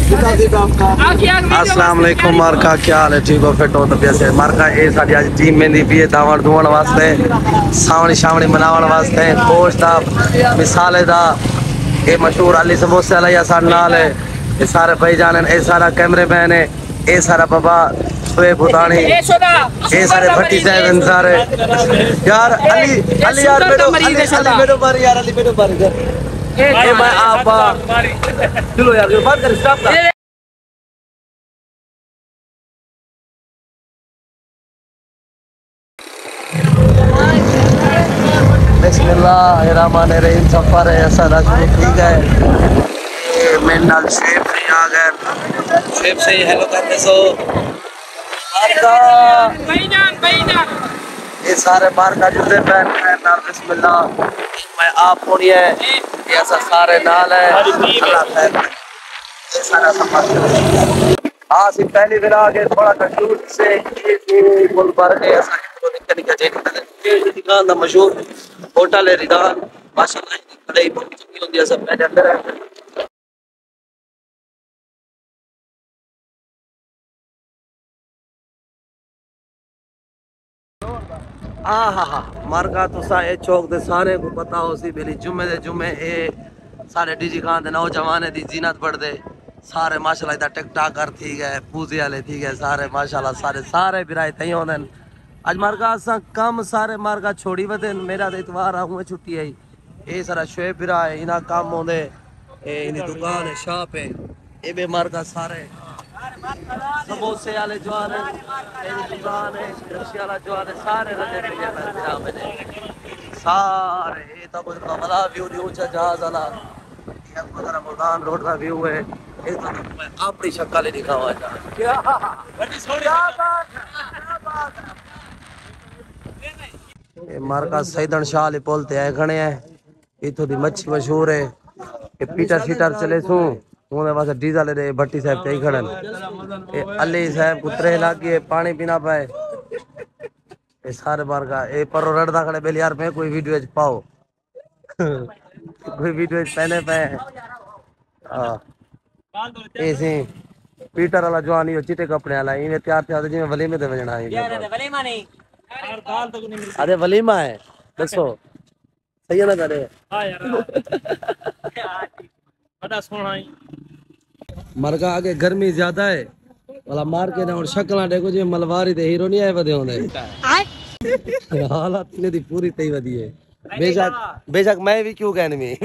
अस्सलाम वालेकुम मार्का, क्या हाल है? ठीक हो? फिट हो? तबियत से मार्का ये साडी आज टीम मेंदी भी है दावण धुवण वास्ते, सावणी शावणी मनावण वास्ते, गोश्त दा मिसाले दा ये मशहूर अली समोसे वाला या साडे नाल है। ये सारे भाईजान है, ये सारा कैमरेमैन है, ये सारा बाबा शोएब भुतानी, ये सारे भट्टी साहब सारे यार अली अली यार बेटो अली बेटो बारी यार अली बेटो बारी ये मैं आप चलो यार बात कर स्टॉप कर। बिस्मिल्लाहिर्रहमानिर्रहीम। सफर है ऐसा शुरू ठीक है। मेरे नाल शेफ से आ गए, शेफ से हेलो करने सो ये सारे बार का जूते पहन के नाल बिस्मिल्लाह मैं आप होनी है ये ऐसा सारे नाल है अल्लाह खैर ये सारा सफर हाँ सी पहली दिन आगे थोड़ा कंजूस से ये बोल पर है ऐसा निकल निकल जाए दुकान दा मशहूर होटल है रिदान माशाल्लाह कढ़ाई बहुत चंगी होंदी है सब पहले अंदर है। मार्का तुसा ए चौक दे सारे को पता हो सी बेली जुम्मे दे जुम्मे ए सारे डीजी खान दे नौजवान दी जीनत बढ़दे सारे माशाल्लाह इदा टिकटॉकर थी गए पूजे वाले थी गए सारे माशाल्लाह सारे बिराए तई होंदन। आज मार्का असा कम सारे मार्का छोड़ी वदन मेरा तो इतवार आऊं छुट्टी आई ए सारा शोएब बिरा है इना काम होंदे ए इनी दुकान है शॉप है ए बे मार्का सारे समोसे वाले जवान है दुकान है रशिया वाला जवान है सारे रजे सारे ये तो बड़ा व्यू ऊंचा जहाज वाला ये मैदान रोड का व्यू है ये तो मैं अपनी शक्ल ही दिखावा जा क्या ये मार्का सैदन शाह वाले पुल ते आए खड़े हैं इथों दी मच्छी मशहूर है ये पीटर शीटर चले सू उन्हें वास्ते डीजल दे भट्टी साहब ते खड़न ए अली साहब को त्रे लागे पानी पीना पाए ए सारे बार का ए परो रड़दा खड़े बेल यार मैं कोई वीडियो पाओ कोई वीडियो पहने पे हां ऐसे पीटर वाला जवान यो चिटे कपड़े वाला इने तैयार थे जिਵੇਂ वलीमे ते वजणा है यार वलीमा नहीं यार दाल तक नहीं मिलती अरे वलीमा है दसो सही है ना करे हां यार बड़ा सोना ही मरगा आगे गर्मी ज्यादा है वाला मार के ना और शक्ला देखो जी मलवारी ते हीरो नहीं आए वदे होंदे हालत ने दी पूरी तई वदी है बेशक मैं भी क्यों कहने में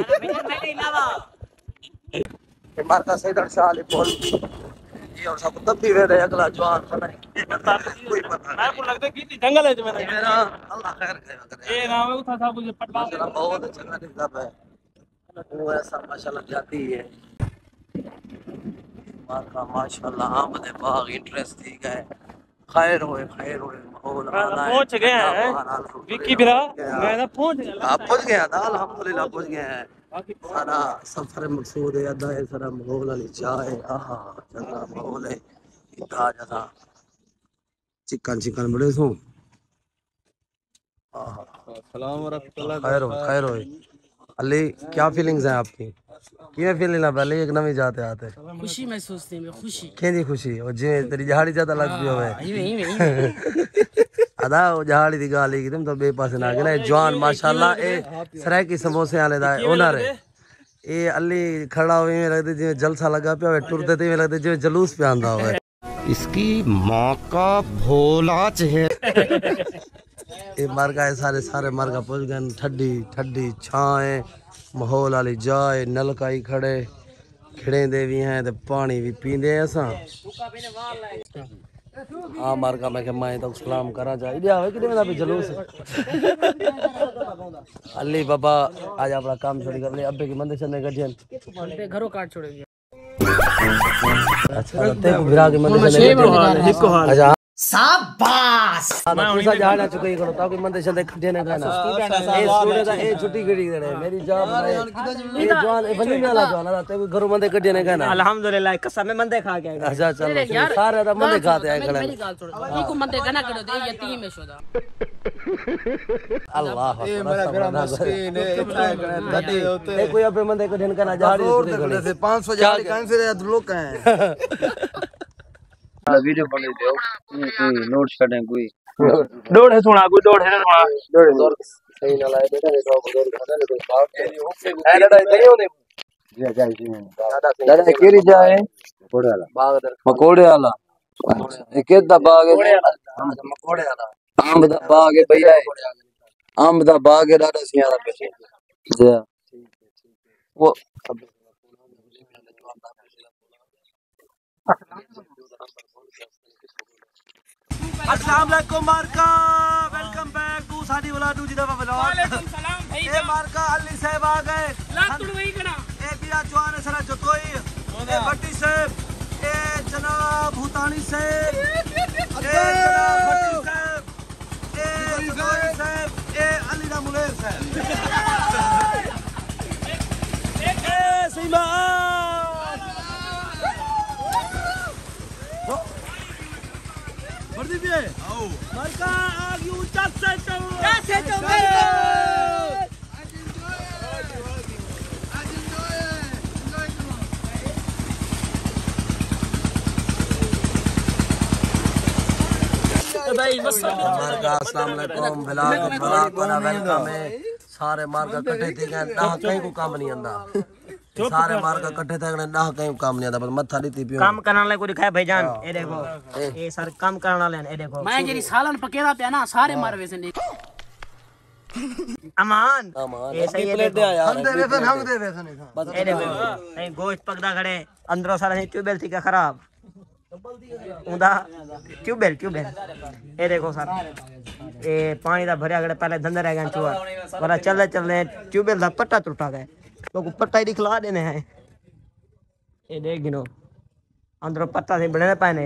मार का सैदर शाह ले बोल ये और सब तब भी वे अगला जवान बना कोई पता नहीं को लगता कि जंगल है मेरा अल्लाह खैर करे ए नाम है उठा था मुझे पटवा बहुत अच्छा दिखता है वो ऐसा माशाल्लाह जाती है मार्का माशाल्लाह आमद बाग इंटरेस्ट थी गए खैर होए माहौल आना पहुंच गए हैं विक्की बिरा मैं ना पहुंच गया था अल्हम्दुलिल्लाह पहुंच गए हैं सारा सफर मकसूद है अदा है सारा माहौल वाली चाय आहा चंगा माहौल है इतना ज्यादा चिकन बड़े सो आहा अस्सलाम वरहमतुल्लाह खैर हो अली क्या फीलिंग्स हैं आपकी किए फीलिंग है पहले एक नवी जाते आते खुशी महसूस थी मैं खुशी केंदी खुशी और जे तेरी जहाड़ी ज्यादा लगती होवे अदा वो जहाड़ी दी गाल ही तुम तो बे पासे ना गए जवान माशाल्लाह ए सरायकी समोसे वाले दा ओनर है ए अली खड़ा हुए में लगदे जे जलसा लगा पे टुरदे ते लगदे जे जुलूस पे आंदा होवे इसकी मां का भोला चेहरा ये मार्गा है सारे मार्गा पहुंच गए ठंडी छाए माहौल वाली जाए नलका ही खड़े देवी हैं ते पानी भी पींदे असा हाँ मार्का मैं तो सलाम करा जा इडिया होवे किदे में जुलूस अली बाबा आज अपना काम छोड़ कर ले अब्बे की मंदिर चलने गजन पे घरों काट छोड़ेंगे अच्छा ते को बिरा के मंदिर चलने अच्छा शाबाश मैं उनसे जाना चुके ही करो ताकि मंदे चलते खड्डे ने गाना ए स्टूडेंट दा ए छुट्टी करी दे मेरी जॉब है ए जवान ए बनी मेला जवान है ते घरों मंदे खड्डे ने गाना अल्हम्दुलिल्लाह कसम में मंदे खा गया अच्छा चलो सारे दा मंदे खाते हैं खड़े मेरी गाल छोड़ इनको मंदे गाना करो दे यतीम है शोदा अल्लाह ए मेरा बेड़ा मस्कीन है ए कोई अपने मंदे खड्डे ने गाना जा रही है 500 जा कहां से लोग हैं वीडियो बने दो नोट्स करने कोई दौड़ है सुना कोई दौड़ है ना सुना दौड़ सही ना लाए बेटा देखो दौड़ खाना ले कोई बात है लड़ाई करी होने दादा केरी जाए मकोड़े वाला ये केदा बाग है मकोड़े वाला आम दा बाग है भैया आम दा बाग है दादा सियारा पे जी वो अस्सलाम वालेकुम मार्का वेलकम बैक टू साडी वाला दूजी दफा व्लॉग वालेकुम सलाम भाई ए मार्का अली साहब आ गए लात तुड़वई कना ए बिया जवान सरा जतोई ए भट्टी साहब ए जनाब भूतानी साहब ए जनाब भट्टी साहब ए जतोई साहब ए अली ना मुलेर साहब ए सीमा वर्दी भी है आओ मार्का आग यू चट से चलो भाई बस मार्का अस्सलाम वालेकुम व्लॉग वाला वेलकम है सारे मार्का इकट्ठे थे ना कहीं को काम नहीं आंदा सारे मार्का इकट्ठे थे ना कहीं काम नहीं आंदा बस मत्था दी थी काम करने वाले को दिखाए भाईजान ए देखो ए सर काम करने वाले ए देखो मैं जेरी सालन पकेदा पे ना सारे मार वैसे नहीं अमान ये सही है प्लेट दे यार हम दे वैसे नहीं ए देखो नहीं गोश्त पकदा खड़े अंदरों सारा नहीं ट्यूबवेल थी क्या खराब उदा ट्यूबवेल ए देखो सर ए पानी दा भरया गड़े पहले धंधे रह गए चुआ पर चलने ट्यूबवेल दा पट्टा टूटा गए लोग पट्टा ही दिखला देने हैं ये देख गिनो अंदरों पट्टा से बने पाने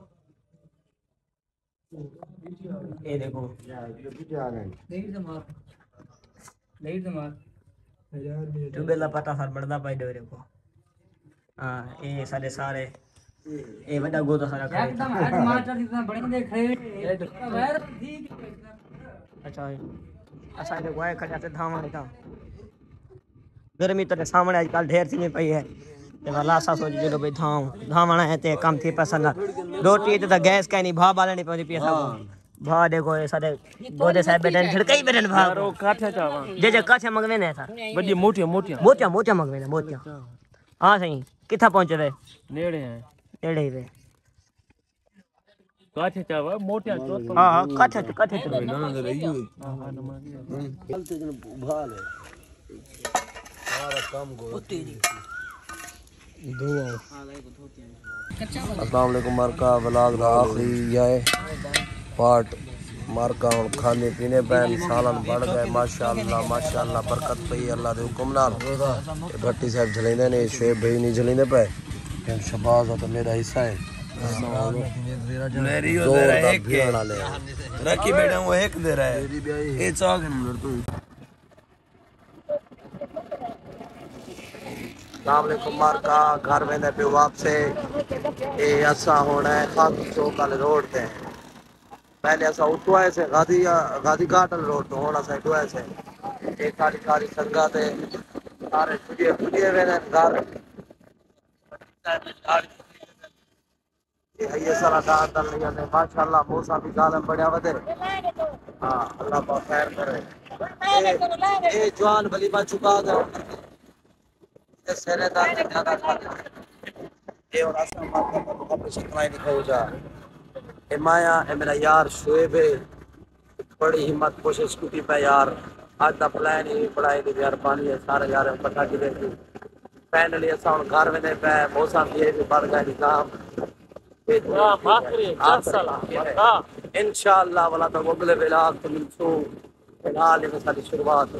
ये देखो ट्यूबवेल दा पट्टा सर बढ़दा पाई दे देखो हां ये सारे ए बड़ा गोदा सारा एकदम हेड मास्टर जितना बड़े देख रहे अच्छा देखो आए खड़ा से धाम वाले का गर्मी तो सामने आजकल ढेर सी पई है ते वाला सा सोच जो भाई धाम आना है ते कम थी पसंद रोटी तो गैस का नहीं भाव बालनी पड़ी पिया भा देखो ये सारे गोदे साहब बैठे झड़कई बैठे भा रो काठे चावा जे काठे मंगवे ने सर बड़ी मोटी मंगवे ने मोटिया हां सही किथा पहुंचे वे नेड़े हैं नेड़े ही वे काठे चावा मोटिया चोट हां काठे ना दे रही चलते भाल है सारा काम गो दो अस्सलाम वालेकुम मार्का व्लॉग दा आखिरी है पार्ट मार्का और खाने पीने पैन सालन बढ़ गए माशाअल्लाह बरकत पई अल्लाह दे हुक्म नाल भट्टी साहब झलेंदे ने शेब भाई नहीं झलेंदे पे शबाज तो मेरा हिस्सा है मेरी हो रहा है एक वाले रखी बेटा वो एक दे रहा है ये चाक नंबर तो अस्सलाम वालेकुम मार्का घर में पे वापसे ए असा होना है खाकी चौक वाले रोड पे पहले असा उठवाए से गादी घाटल रोड तो होना सा उठवाए से एक कारी संगत है सारे तुझे वे घर ये सारा दान दल नहीं है माशाअल्लाह मौसम भी गालम बढ़िया वदे हां अल्लाह पाक खैर करे ए जवान बली बा चुका गया सेरेदार ने ज्यादा खाते ये और असा माता को अपने सप्लाई दिखाओ जा ए माया ए मेरा यार शोएब है बड़ी हिम्मत कोशिश की पे यार आज दा प्लान ही बढ़ाई दे यार पानी है सारे यार पता की देखी फाइनली असा हुन घर में पे मौसम ये भी बढ़ गया निजाम हां माफरी 4 साल इंशाअल्लाह वाला तो अगले व्लॉग तो मिलसो फिलहाल ये सारी शुरुआत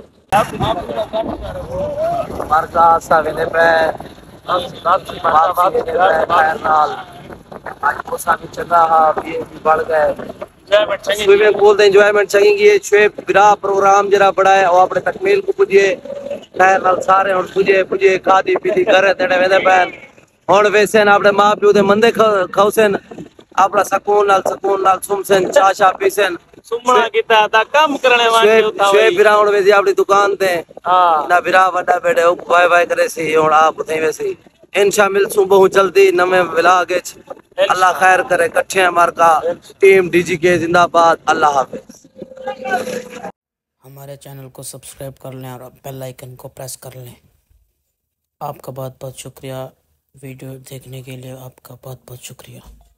मार्का सा वेले पे हम बात पैर नाल आज मौसम भी चल रहा ये भी बढ़ गए स्विमिंग पूल द एंजॉयमेंट चाहिए ये छे बिरा प्रोग्राम जरा बड़ा है और अपने तकमील को पुजे खैर नाल सारे हुन पुजे खादी पीती करे तेड़े वेदे पैन हुन वैसे न अपने मां प्यो दे मंदे खाउसन अपना सकून नाल सुमसन चाशा पीसन सुमना कीता ता काम करने वाले होता छे बिरा हुन वैसे अपनी दुकान ते ना बिरा वड्डा बेड़े बाय बाय करे सी हुन आप थे वैसे इंशा मिलसूं बहुत जल्दी नवे व्लॉग विच अल्लाह खैर करे कट्ठे हमार का टीम डीजीके जिंदाबाद अल्लाह हाफिज। हमारे चैनल को सब्सक्राइब कर लें और बेल आइकन को प्रेस कर लें। आपका बहुत बहुत शुक्रिया, वीडियो देखने के लिए आपका बहुत बहुत शुक्रिया।